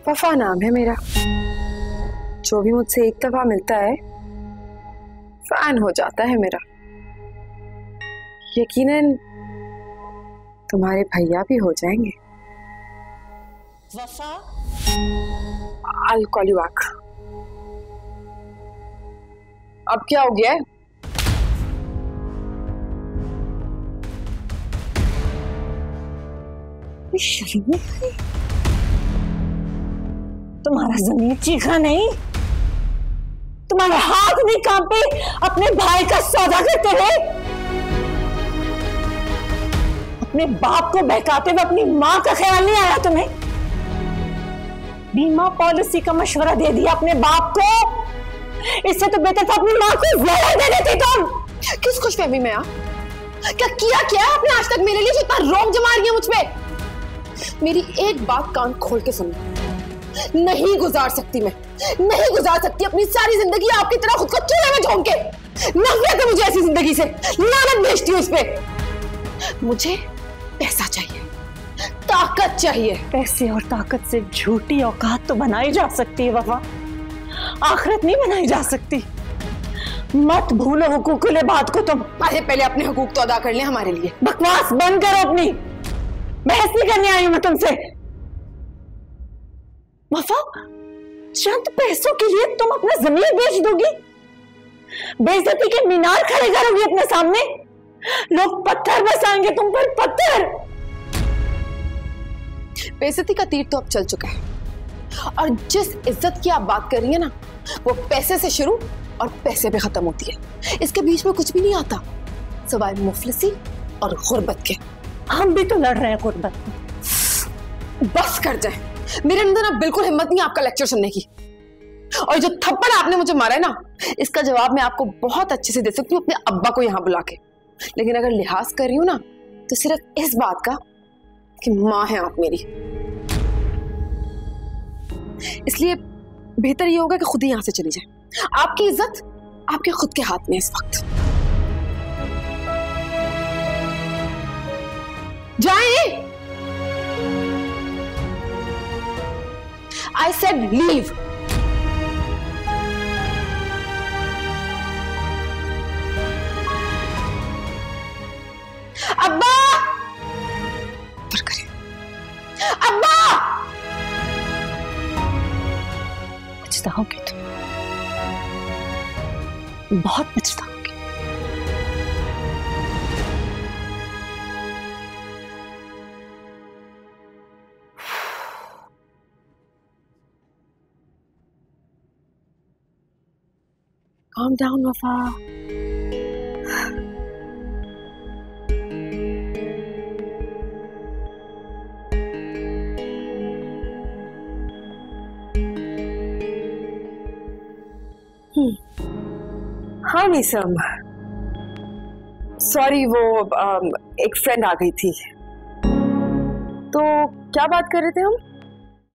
वफा नाम है मेरा। जो भी मुझसे एक दफा मिलता है फैन हो जाता है मेरा। यकीनन तुम्हारे भैया भी हो जाएंगे। वफा, I'll call you back। अब क्या हो गया है? तुम्हारा ज़मीर चीखा नहीं? तुम्हारे हाथ नहीं कांपे अपने भाई का सौदा करते हुए? अपने बाप को बहकाते हुए अपनी माँ का ख्याल नहीं आया तुम्हें? बीमा पॉलिसी का मशवरा दे दिया अपने बाप को। इससे तो बेहतर था अपनी माँ को जहर दे देती तुम। किस खुशफहमी में आप? क्या किया क्या आपने आज तक मेरे लिए जो इतना रोब जमा रही है मुझ पे? मेरी एक बात कान खोल के सुनो, नहीं गुजार सकती मैं, नहीं गुजार सकती अपनी सारी जिंदगी आपकी तरह खुद को चूल्हे में झोंक के। नफरत है मुझे ऐसी जिंदगी से, लानत भेजती हूँ इस पे। मुझे पैसा चाहिए, ताकत चाहिए। पैसे और ताकत से झूठी औकात तो बनाई जा सकती है वफा, आखिरत नहीं बनाई जा सकती। मत भूलो हुकूक बात को तुम। अरे पहले अपने हुकूक तो अदा कर ले हमारे लिए। बकवास बंद करो अपनी, बहस नहीं करने आई हूं मैं तुमसे। वफा, चंद पैसों के लिए तुम अपना जमीन बेच दोगी? बेइज्जती के मीनार खड़े करोगी अपने सामने? लोग पत्थर बरसाएंगे तुम पर, पत्थर। बेइज्जती का तीर तो अब चल चुका है, और जिस इज्जत की आप बात कर रही है ना, वो पैसे से शुरू और पैसे पे खत्म होती है। इसके बीच में कुछ भी नहीं आता सिवाय मुफलिसी और गुर्बत के। हम भी तो लड़ रहे हैं गुर्बत में। बस कर जाए, मेरे अंदर अब बिल्कुल हिम्मत नहीं आपका लेक्चर सुनने की। और जो थप्पड़ आपने मुझे मारा है ना, इसका जवाब मैं आपको बहुत अच्छे से दे सकती हूँ अपने अब्बा को यहाँ बुला के। लेकिन अगर लिहाज कर रही हूँ ना, तो सिर्फ इस बात का कि माँ है आप मेरी। इसलिए बेहतर ये होगा कि खुद ही यहां से चली जाए। आपकी इज्जत आपके खुद के हाथ में इस वक्त। जाए। I said leave। अब्बा, अब्बा। पछताओगी तुम, बहुत पछताओगी। Calm down, वफा। हाँ निसम, सॉरी, वो एक फ्रेंड आ गई थी। तो क्या बात कर रहे थे हम?